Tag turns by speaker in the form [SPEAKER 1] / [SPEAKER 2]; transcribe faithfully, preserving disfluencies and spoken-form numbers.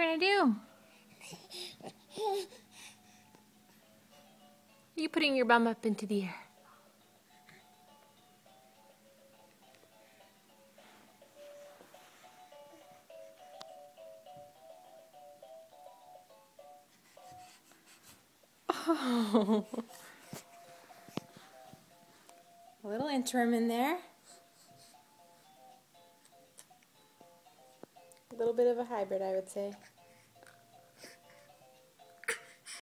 [SPEAKER 1] trying to do? You putting your bum up into the air. Oh. A little interim in there. A little bit of a hybrid, I would say.